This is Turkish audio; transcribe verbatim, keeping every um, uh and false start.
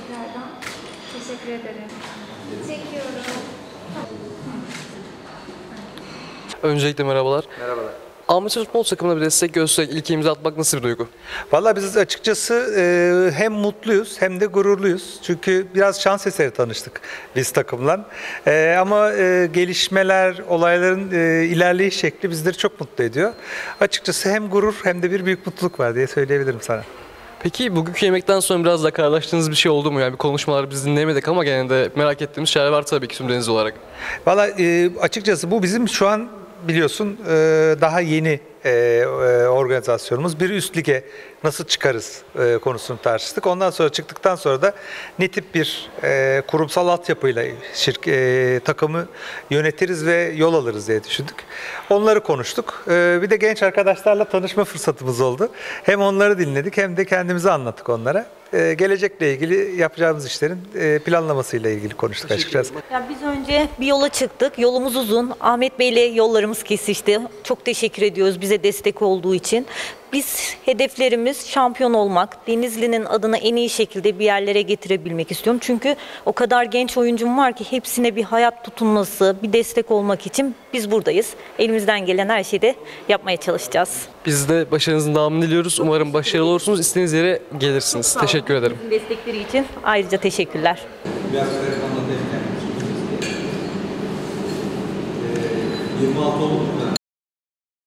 tekrardan. Teşekkür ederim. Çekiyorum. Öncelikle merhabalar. Merhabalar. Amatör futbol takımına bir destek göstererek ilk imza atmak nasıl bir duygu? Vallahi biz açıkçası e, hem mutluyuz hem de gururluyuz. Çünkü biraz şans eseri tanıştık biz takımla. E, ama e, gelişmeler, olayların e, ilerleyiş şekli bizleri çok mutlu ediyor. Açıkçası hem gurur hem de bir büyük mutluluk var diye söyleyebilirim sana. Peki bugünkü yemekten sonra biraz da kararlaştığınız bir şey oldu mu? Yani bir konuşmalar biz dinleyemedik ama gene de merak ettiğimiz şeyler var tabii ki Sümdeniz olarak. Vallahi e, açıkçası bu bizim şu an biliyorsun e, daha yeni e, e, organizasyonumuz. Bir üst lige nasıl çıkarız e, konusunu tartıştık. Ondan sonra çıktıktan sonra da ne tip bir e, kurumsal altyapıyla şirk, e, takımı yönetiriz ve yol alırız diye düşündük. Onları konuştuk. E, bir de genç arkadaşlarla tanışma fırsatımız oldu. Hem onları dinledik hem de kendimizi anlattık onlara. E, gelecekle ilgili yapacağımız işlerin e, planlamasıyla ilgili konuştuk açıkçası. Ya biz önce bir yola çıktık. Yolumuz uzun. Ahmet Bey ile yollarımız kesişti. Çok teşekkür ediyoruz bize destek olduğu için. Biz hedeflerimiz şampiyon olmak. Denizli'nin adını en iyi şekilde bir yerlere getirebilmek istiyorum. Çünkü o kadar genç oyuncum var ki hepsine bir hayat tutunması, bir destek olmak için biz buradayız. Elimizden gelen her şeyi de yapmaya çalışacağız. Biz de başarınızın devamını diliyoruz. Umarım başarılı olursunuz. İstediğiniz yere gelirsiniz. Teşekkür ederim. Bizim destekleri için ayrıca teşekkürler. Biraz sonra anlatayım. yirmi altı oldu mu?